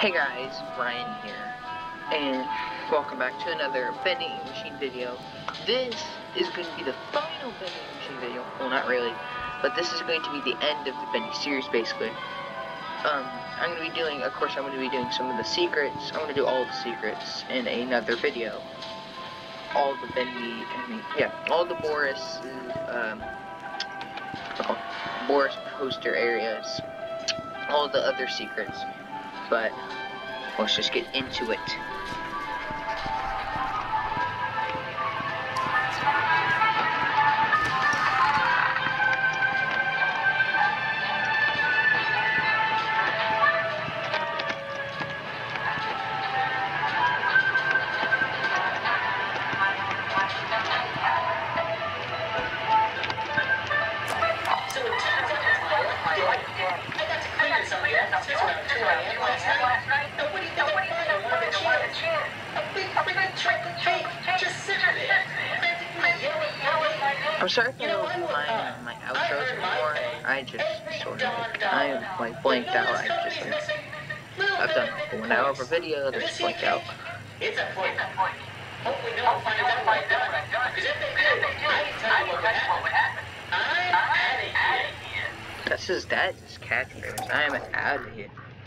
Hey guys, Brian here, and welcome back to another vending machine video. This is going to be the final vending machine video. Well, not really, but this is going to be the end of the vending series, basically. I'm going to be doing, of course, I'm going to be doing some of the secrets. I'm going to do all the secrets in another video. All the all the Boris poster areas, all the other secrets. But let's just get into it. I'm sorry if I don't do my outros anymore. I just I am like blanked out. I've done a 1 hour of a video that's blanked out. It's a point. Hopefully no one finds out what I've done. Because if they do, I can tell you what would happen. I'm out of here. That is catchphrase. I am out of here.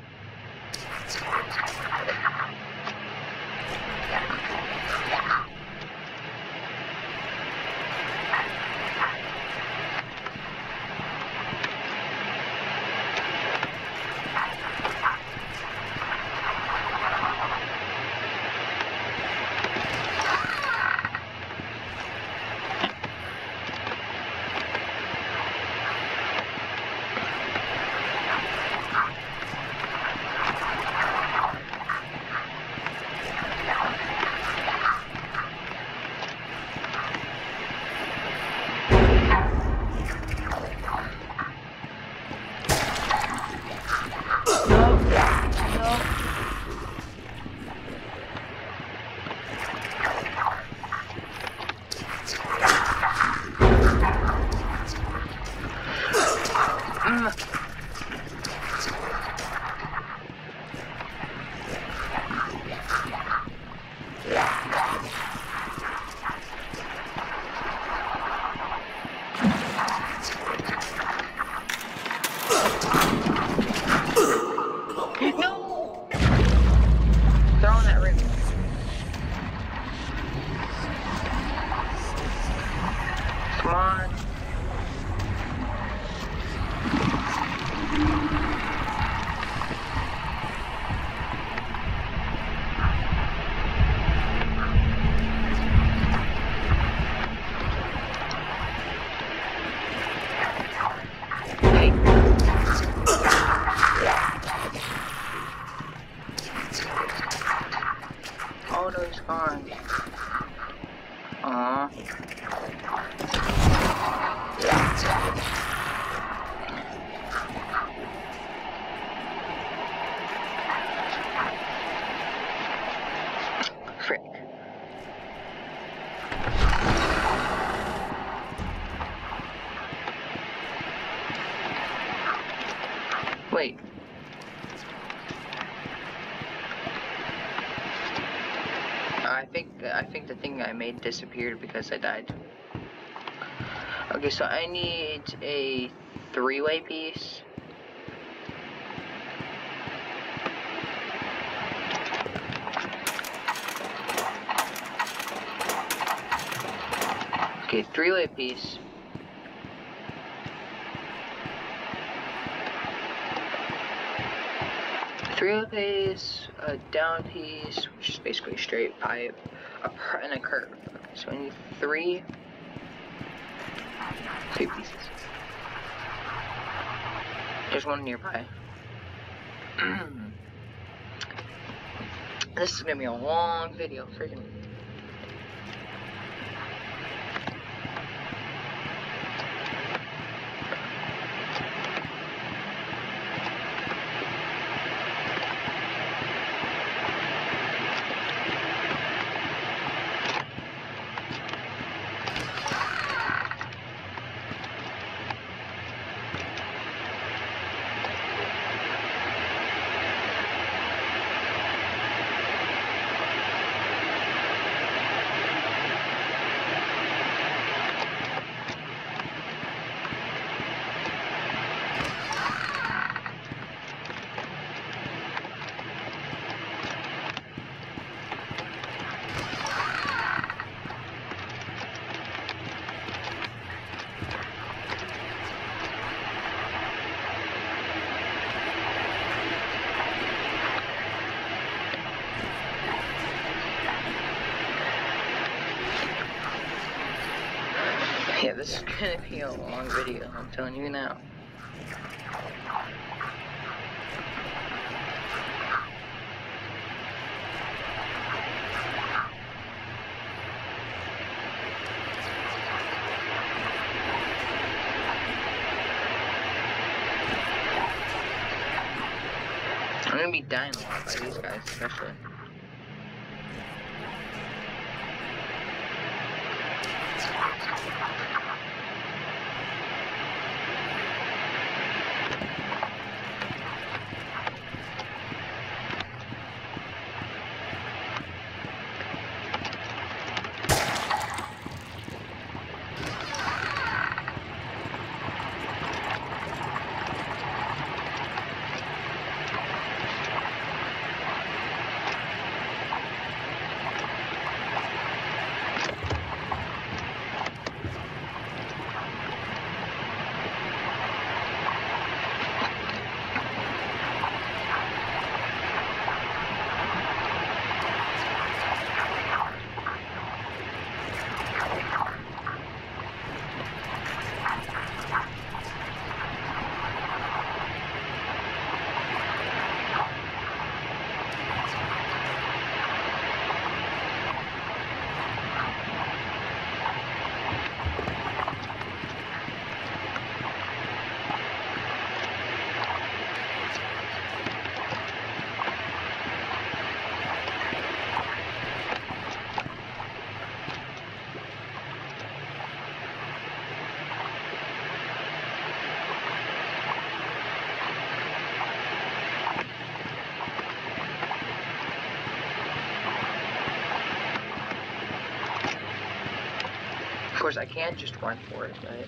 Come on. Hey. Oh, no, he's gone. Aww. Frick. Wait. I think the thing I made disappeared because I died. Okay, so I need a 3-way piece. Okay, 3-way piece. Three-way piece, a down piece, which is basically a straight pipe, and a curve. Okay, so I need three pieces. There's one nearby. This is gonna be a long video, freaking. this is gonna be a long video, I'm telling you now. I'm gonna be dying a lot by these guys, especially. Of course, I can't just run for it, but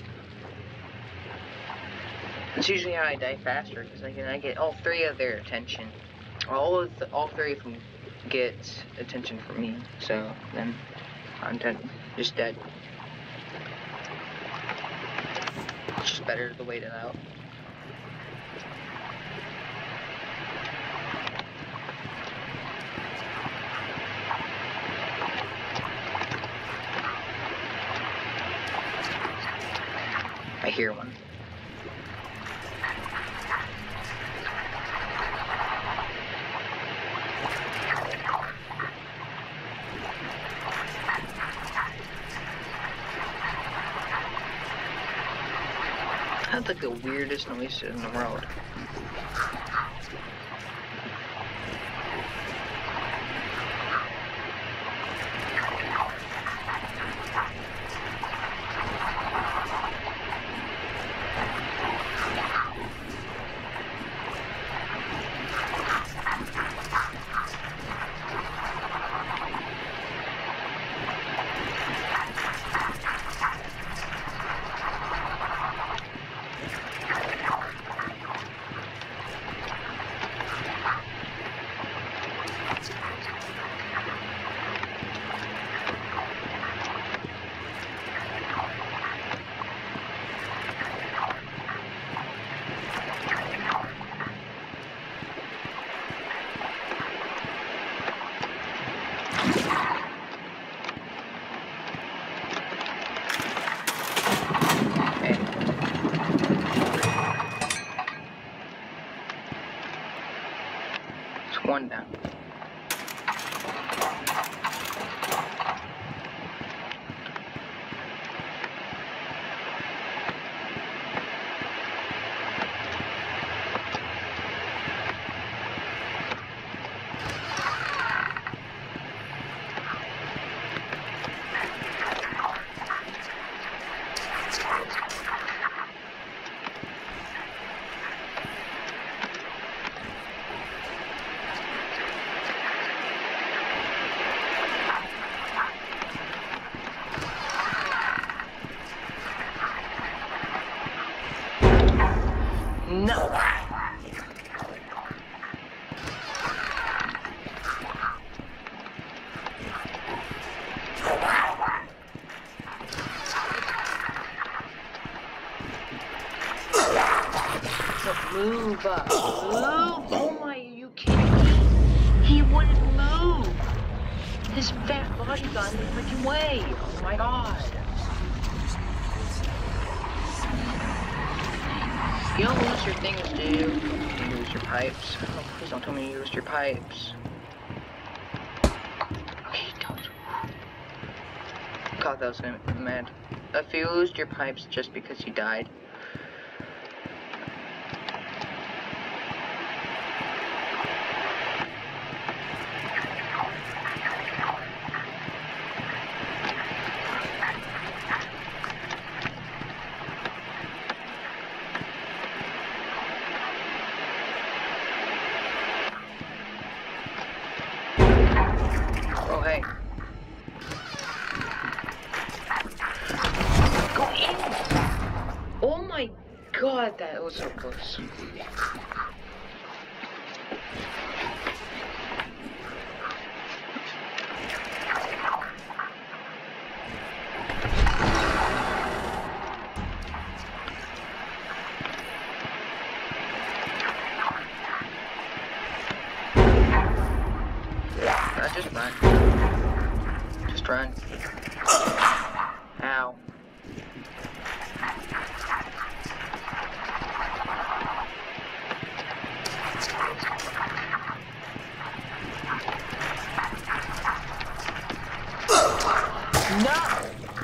it's usually how I die faster, because I get all three of their attention. All three of them get attention from me, so then I'm just dead. It's just better to wait it out. I hear one. That's like the weirdest noise in the world. One down. No! Move up. Move! Oh my, are you kidding me? He wouldn't move! His fat body got in the freaking way! Oh my god! You don't lose your things, do you? You lose your pipes. Oh, please don't tell me you lose your pipes. Okay, don't. God, that was mad. If you lose your pipes just because you died. Oh, hey. Go in! Oh my god, that was so close. Just run. Just run. Ow. No!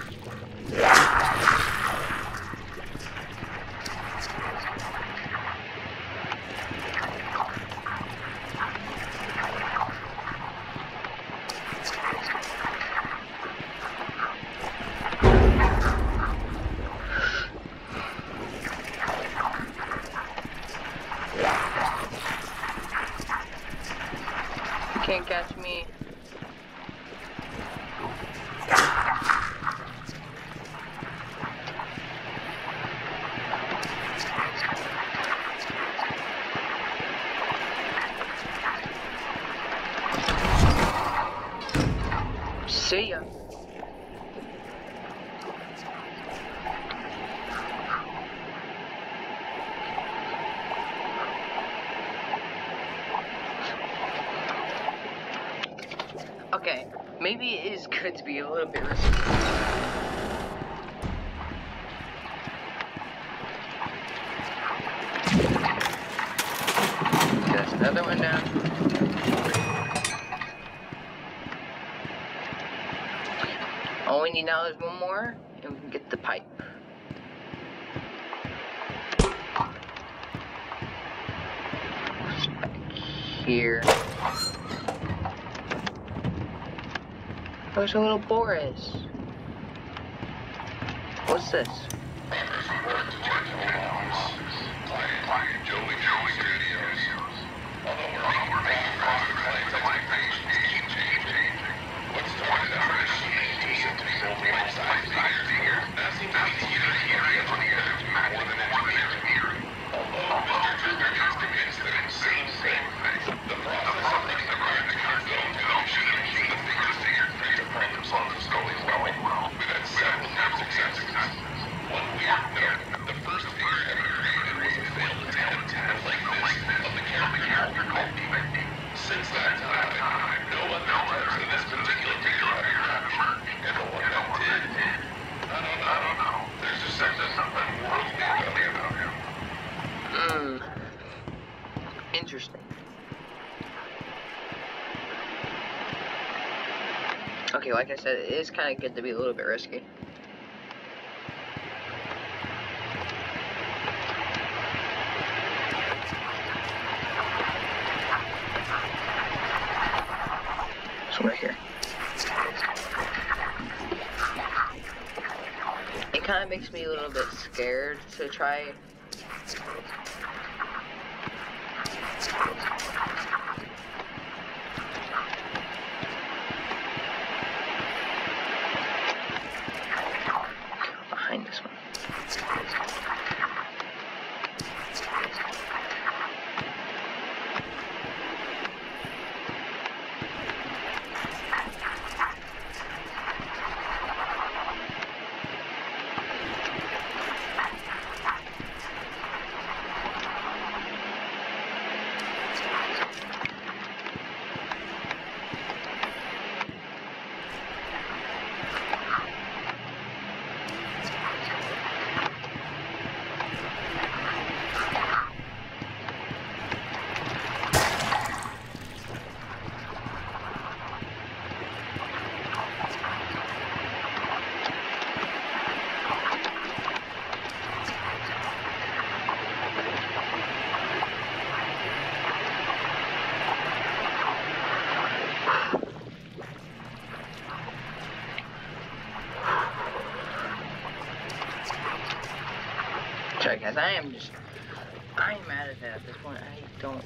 Can't catch me. See ya. Okay, maybe it is good to be a little bit risky. That's another one down. All we need now is one more, and we can get the pipe. It's back here. There's a little Boris. What's this? Interesting. Okay, like I said, it is kind of good to be a little bit risky. So right here. It kind of makes me a little bit scared to try. Behind this one. Sorry guys, I am mad at that at this point. I don't.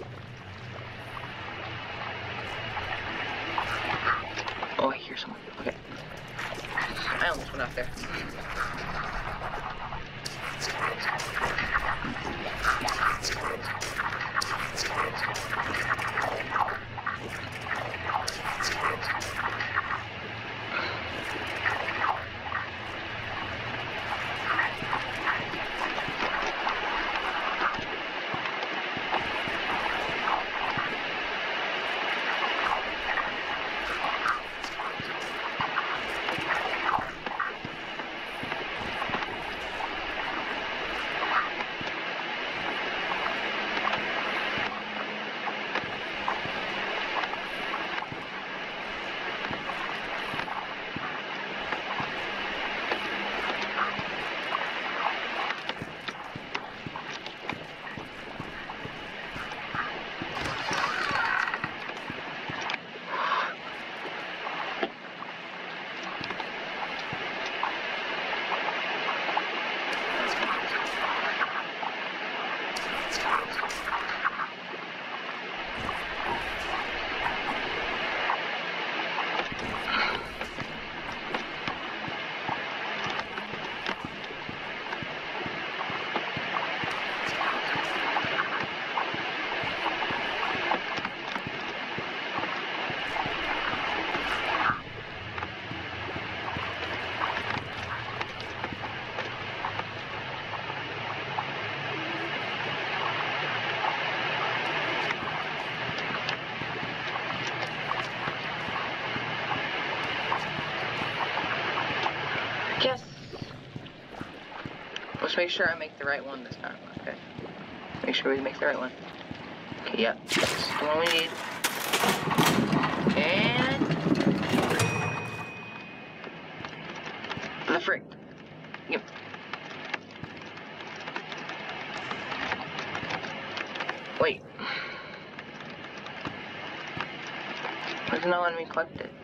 Oh, I hear someone. Okay. I almost went out there. Yes! Let's make sure I make the right one this time, okay? Make sure we make the right one. Okay, yep. This is the one we need. And... the frick. Yep. Wait. Why is not letting me collect it?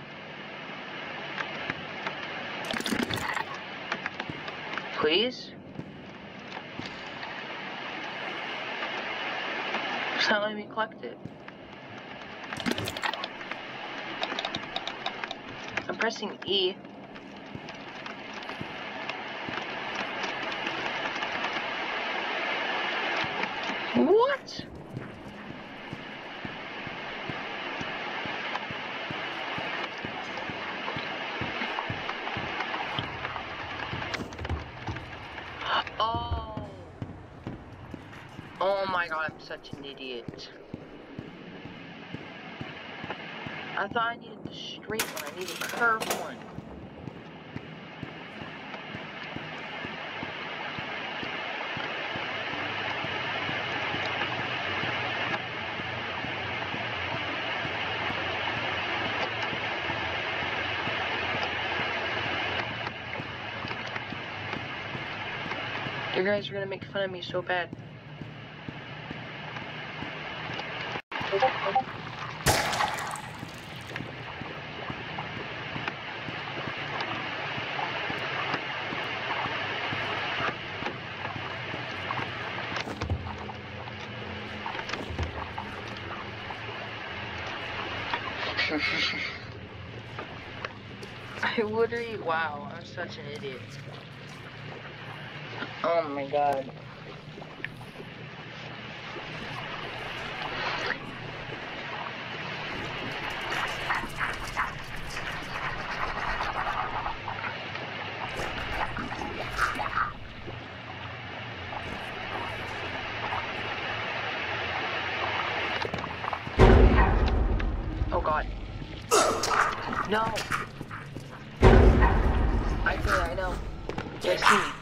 Please? It's not letting me collect it. I'm pressing E. What? Oh my god, I'm such an idiot. I thought I needed the straight one, I need a curved one. You guys are gonna make fun of me so bad. I literally, wow, I'm such an idiot. Oh my god. Oh god. No! I know. You guys see me.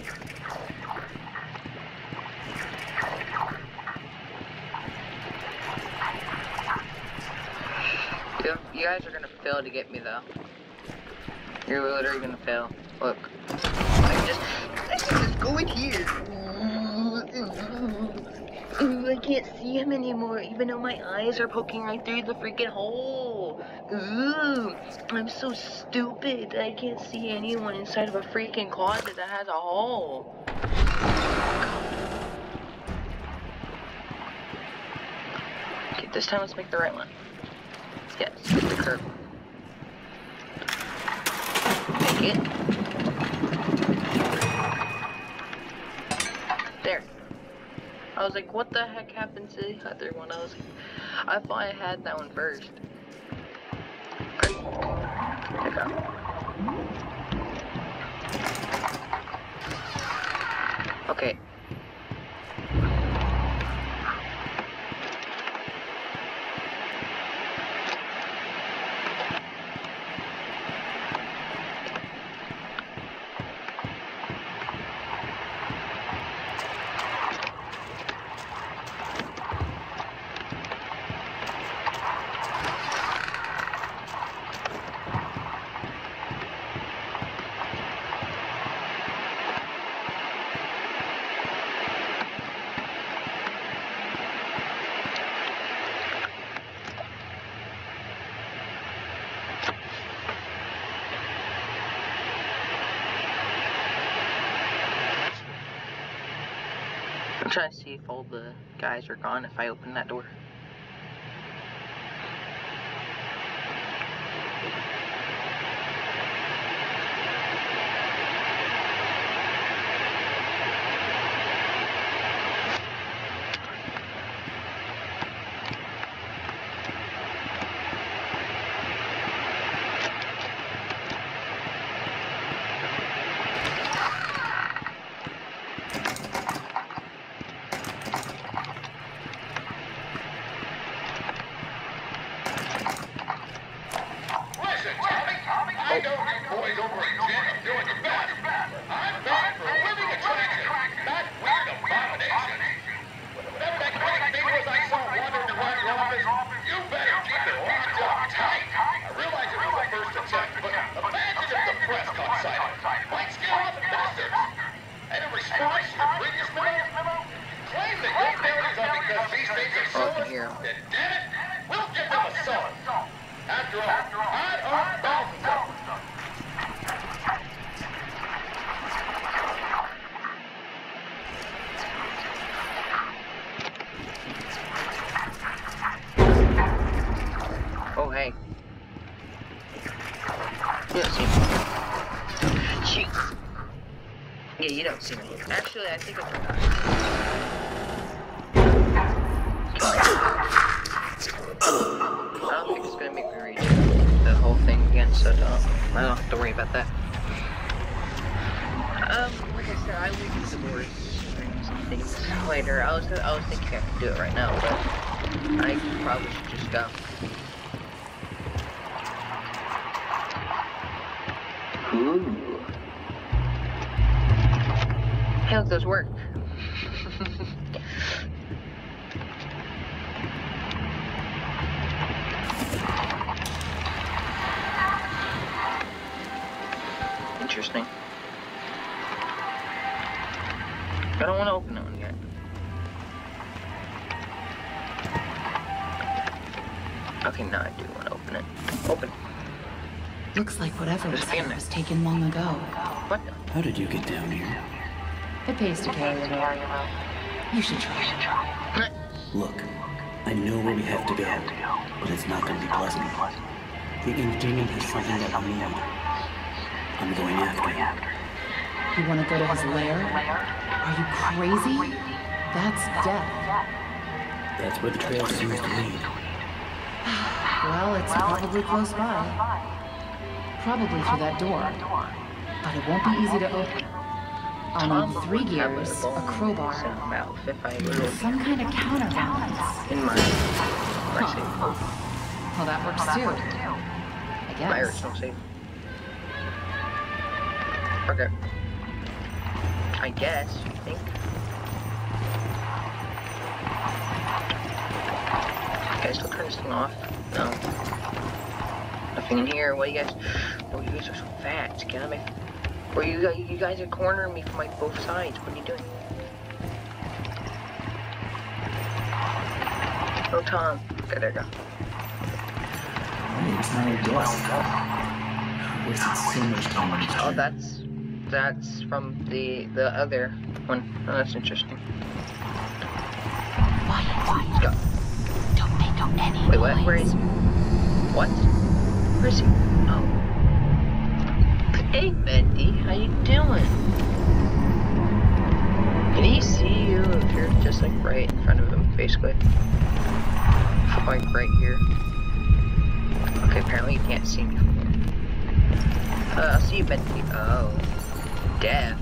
You guys are gonna fail to get me though. You're literally gonna fail. Look. I can just go in here. I can't see him anymore, even though my eyes are poking right through the freaking hole. I'm so stupid that I can't see anyone inside of a freaking closet that has a hole. This time let's make the right one. Yes, the curve. Make it. There. I was like, what the heck happened to the other one? I was like, I thought I had that one first. Okay. I'm trying to see if all the guys are gone if I open that door. I know you boys over at Gym are doing your best. I'm back for a living attraction, that weird abomination. Whatever that great thing was I saw wandering around your office, you better keep it locked up tight. I realize it was a first attempt, but imagine if the press caught sight of it. Might scare off investors. And in response to your previous memo, claim that your failures are because these things are soulless, then damn it, we'll give them a solid. After all, I own thousands of them. Oh, hey. You don't see me. Jeez. Yeah, you don't see me. Actually, I think I forgot. I don't think it's gonna make me read the whole thing again, so I don't have to worry about that. Like I said, I will use the doors and some things later. I was thinking I could do it right now, but I probably should just go. Ooh. Hey, look, those work. Interesting. I don't want to open that one yet. Okay, now I do want to open it. Open. Looks like whatever was There's a there was taken long ago. What? How did you get down here? It pays to carry it out. You should try. Look, I know where we have to go, but it's not going to be pleasant. The Ink has something that we need. I'm going after him. You want to go to his lair? Are you crazy? That's death. That's where the trail seems to lead. Well, it's probably close by. Probably through that door. But it won't be easy to open. I'll need 3 gears, a crowbar, and some kind of counterbalance. In my save. Well, that works too. I My guess. original save. Okay. I guess, you think? Guys, still turn this thing off? No. Nothing in here. What do you guys? Oh, you guys are so fat. Get out of my. Or you guys are cornering me from like both sides. What are you doing? Oh, Tom. Okay, there you go. It's not a dust. I wasted so much time on this. Oh, that's from the other one. Oh, that's interesting. Quiet. Let's go. Don't make Wait, what? Where is he? What? Where is he? Oh. Hey, Bendy, how you doing? Can he see you if you're just like right in front of him, basically? Like right here. Okay, apparently you can't see me from here. I'll see you, Bendy. Oh. Death.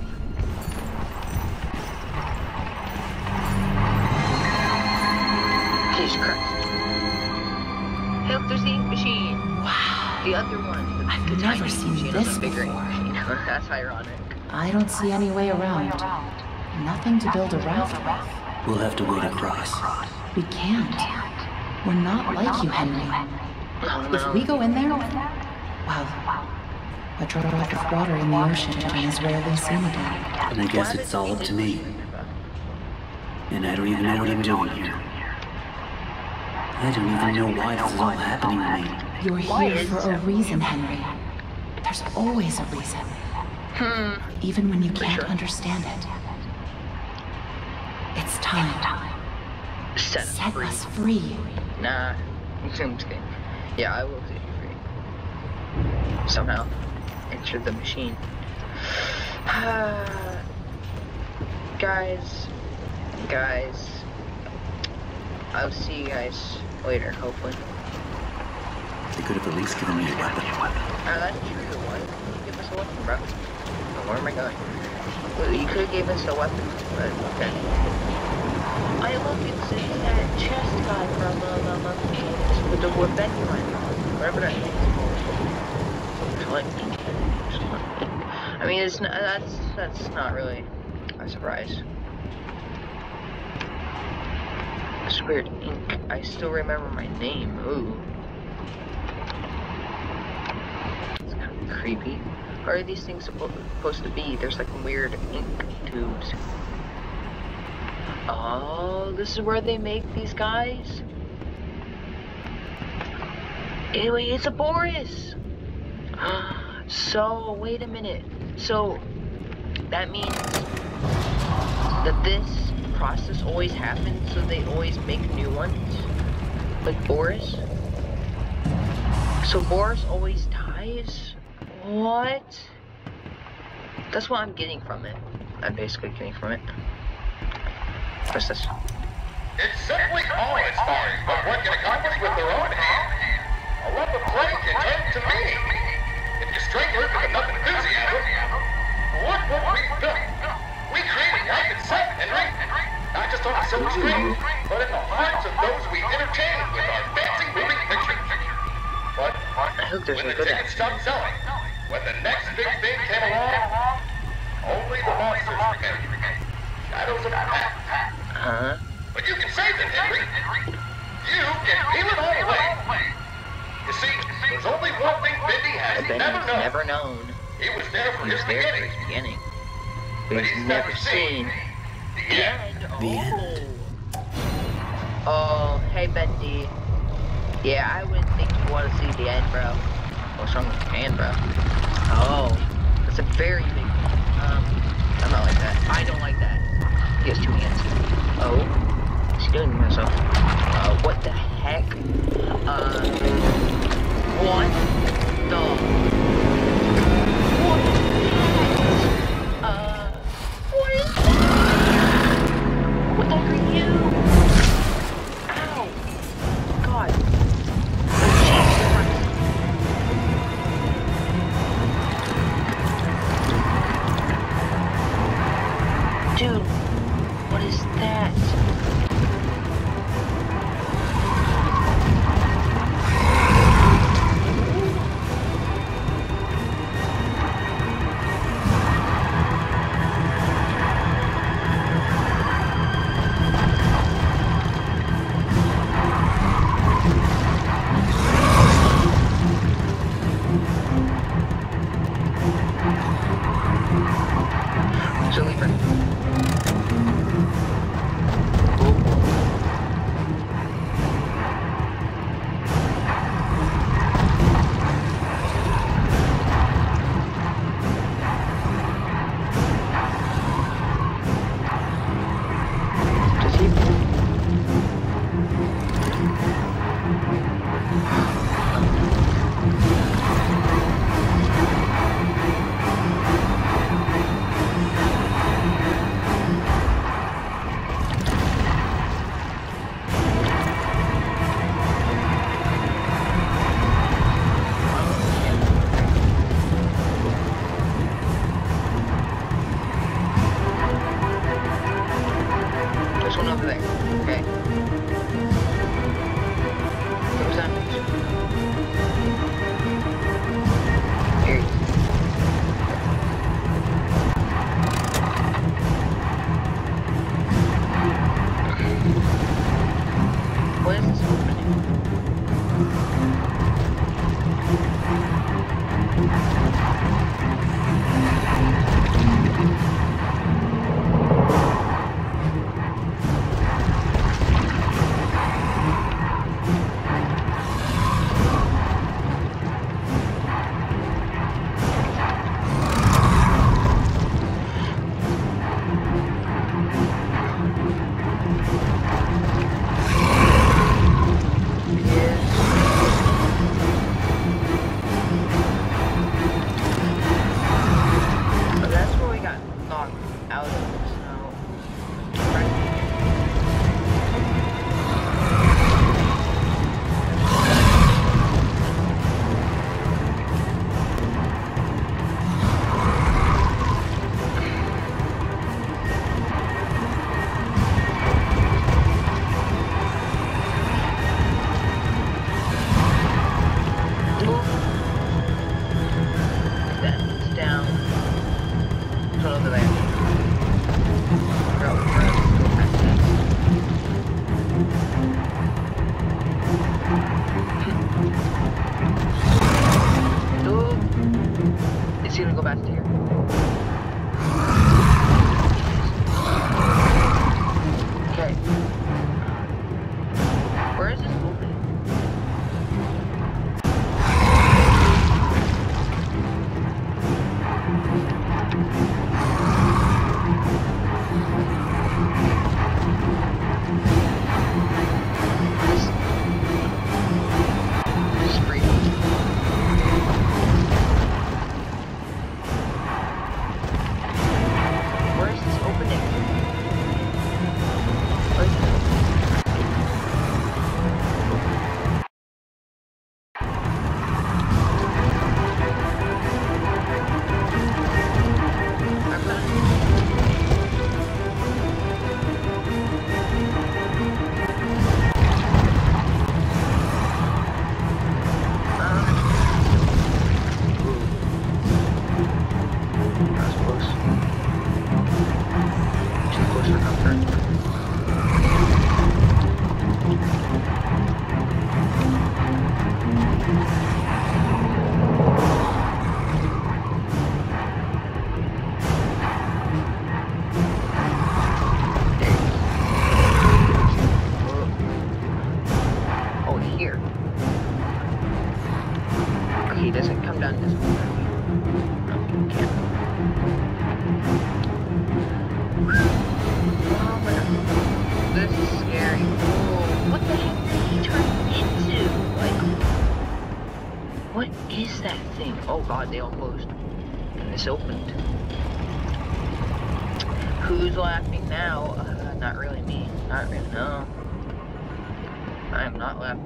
Jesus Christ. Hey, look, there's the ink machine. Wow. The other one. I've never seen this bigger before. ink machine. That's ironic. I don't see any way around. Nothing to build a raft with. We'll have to wade across. We can't. We're not like you, Henry. Oh, no. If we go in there, well, a drop of water in the ocean is rarely seen again. And I guess it's all up to me. And I don't even know what I'm doing here. I don't even know why this is all happening to me. You're here for a reason, Henry. There's always a reason. Even when you can't understand it. It's time. Set us free. Nah. I'm just kidding. Yeah, I will set you free. Somehow. Enter the machine. Guys. I'll see you guys later, hopefully. They could have at least given me a weapon. That's true. Why didn't you give us a weapon, bro? Oh, where am I going? Well, you could have gave us a weapon, but okay. I love you saying that chest guy from with the wood Bendy went. Whatever that means. I mean, it's not, that's not really a surprise. Squared ink. I still remember my name. Ooh. It's kind of creepy. What are these things supposed to be? There's like weird ink tubes. Oh, this is where they make these guys? Anyway, it's a Boris! So, wait a minute. So, that means that this process always happens, so they always make new ones? Like Boris? So Boris always dies? What? That's what I'm getting from it. I'm basically getting from it. What's this? It's simply awe-inspiring what one can accomplish with their own hands. A love of play can turn to meaning. If you stranglers with enough enthusiasm, look what we've done. We created life itself, Henry. Not just on the silver screen, but in the hearts of those we entertain with our dancing moving pictures. But I hope there's when a the good tickets stopped selling, when the next big thing came along, only the monsters remained. Shadows of the past. Huh? But you can save it, Henry. You can peel it all away. You see, there's only one thing Bendy has never known. He was there for his beginning. But he's never seen the end. The end. Oh, hey Bendy. Yeah, I wouldn't think you want to see the end, bro. What's wrong with your hand, bro? Oh, that's a very big hand. I'm not like that. I don't like that. He has two hands. Oh, he's killing himself. What the heck? What the? What is that? What the heck are you? Ow! God. Dude, what is that? over there. Okay. What's that? Here. What is this opening? It's gonna go back to here. Okay. Where is this opening? This is creepy. He doesn't come down this way. No, he can't. Oh my god. This is scary. Whoa. What the heck did he turn into? Like, what is that thing? Oh god, they all closed. And this opened. Who's laughing now? Not really me. Not really, no. I am not laughing.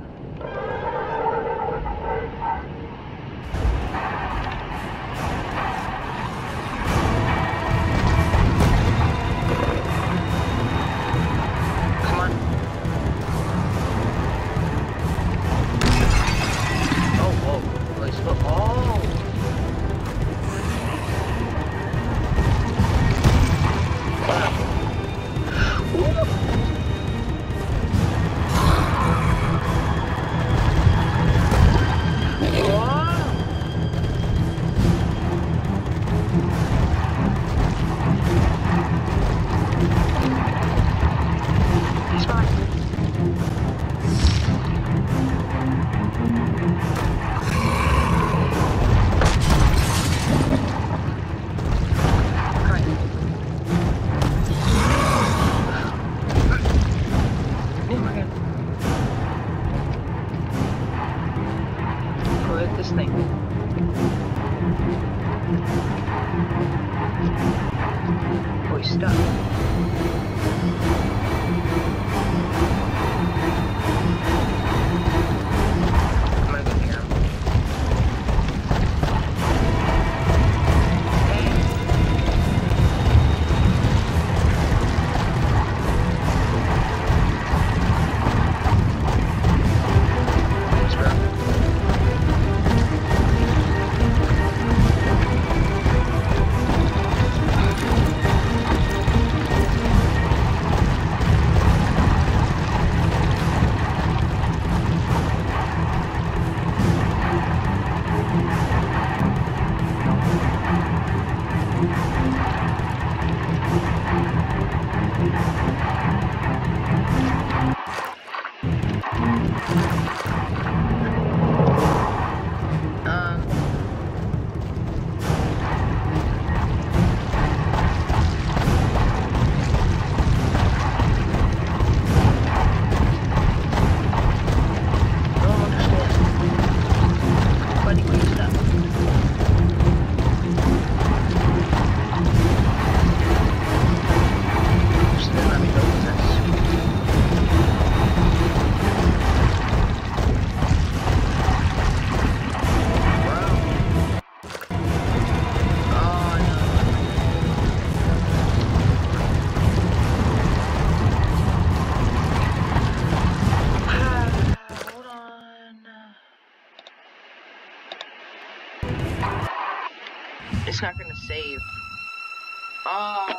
It's not gonna save. Ah,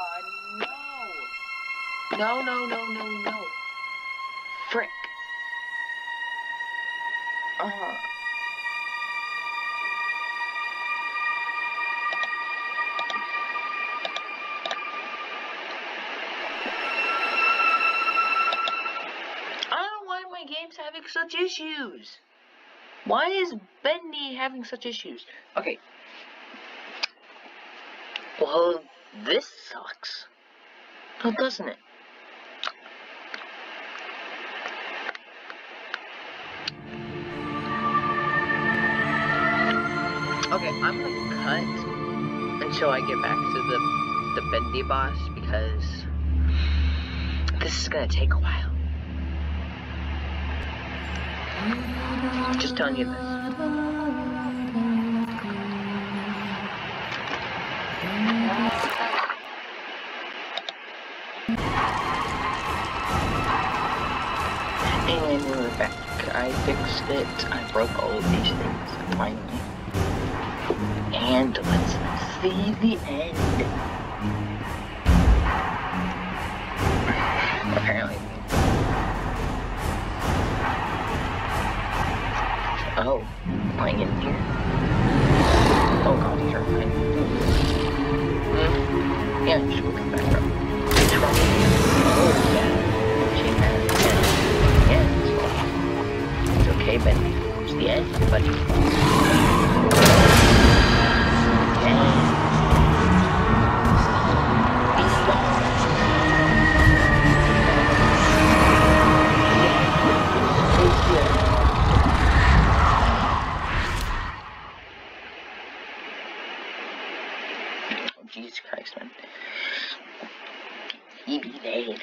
no. No. Frick. My game's having such issues. Why is Bendy having such issues? Okay. Well, this sucks. Oh, doesn't it? Okay, I'm gonna cut until I get back to the Bendy boss because this is gonna take a while. Just telling you this. And we're back. I fixed it. I broke all of these things finally. And let's see the end. Apparently. Oh, playing in here? Oh god, you're fine. Yeah, she will come back up. What's wrong with you? Oh, yeah. She has 10. Yeah, it's okay, Ben. It's the end, buddy. Jesus Christ, man. He be dead.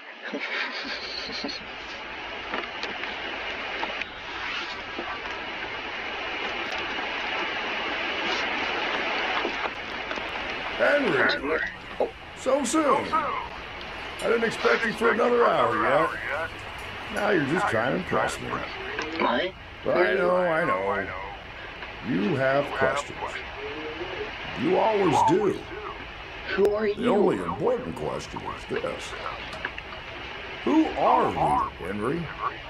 Henry! So soon! I didn't expect you for another hour yet. Now you're just trying to impress me. What? I know. You have questions. You always do. Who are you? The only important question is this. Who are you, Henry?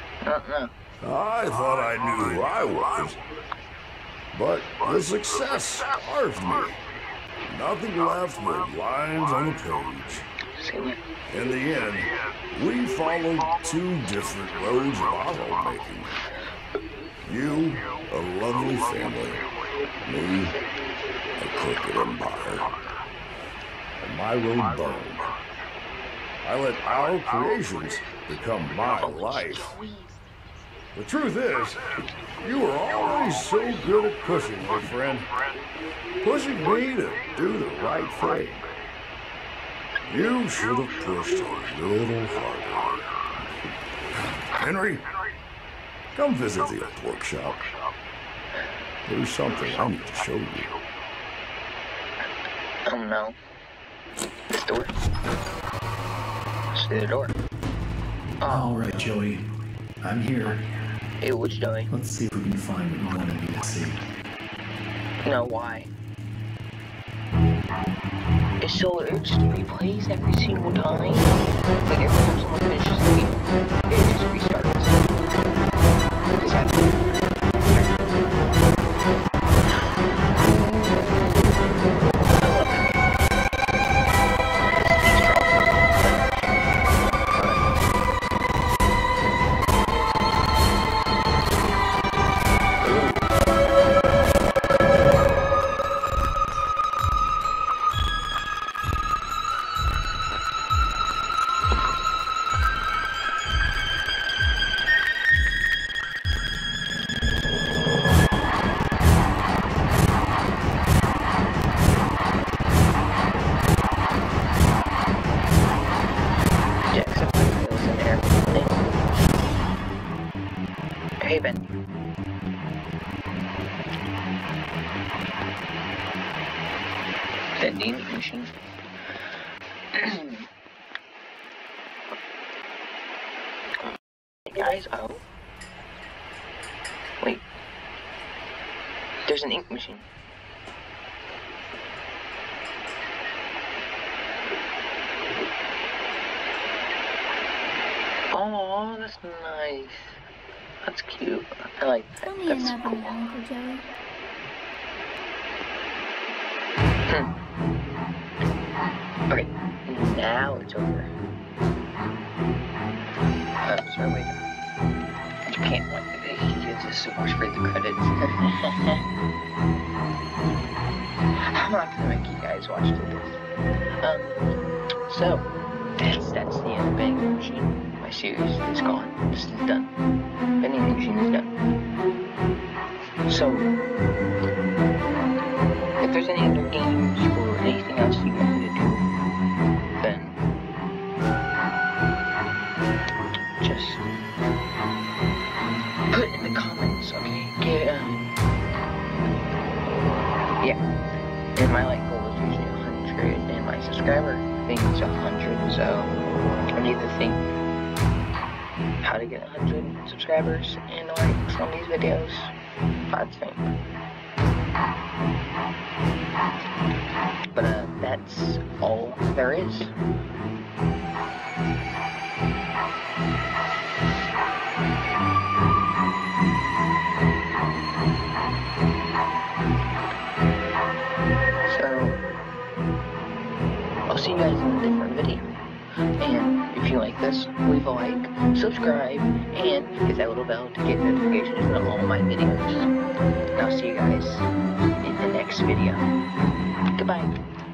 I thought I knew who I was. But the success starved me. Nothing left but lines on the page. In the end, we followed two different roads of our homemaking. You, a lovely family. Me, a crooked empire. And my road burned. I let our creations become my life. The truth is, you were always so good at pushing, my friend. Pushing me to do the right thing. You should have pushed a little harder. Henry, come visit the old workshop. There's something I need to show you. Oh no. This door. See the door. Oh. All right, Joey. I'm here. Hey, what's Joey? Let's see if we can find what you wanted me to see. No, why? So it just replays every single time? Like every time someone finishes the game, it just restarts. What is happening? Hey, Ben. Vending machine. Guys, oh. Wait. There's an ink machine. Oh, that's nice. That's cute. I like that. Tell me That's another cool. one, Uncle Joey. Okay, now it's over. Sorry, wait. You can't wait. He gives us so much for the credits. I'm not gonna make you guys watch this. So that's the end of Vending Machine. My series is gone. This is done. Vending Machine is done. So if there's any other games or anything else you want me to do, then just put it in the comments, okay? Yeah. And my goal is usually 100, and my subscriber thing is 100, so I need to think how to get 100 subscribers and likes on these videos. I think. But that's all there is. So I'll see you guys in a different video. And if you like this, leave a like, subscribe, and hit that little bell to get notifications on all my videos. And I'll see you guys in the next video. Goodbye.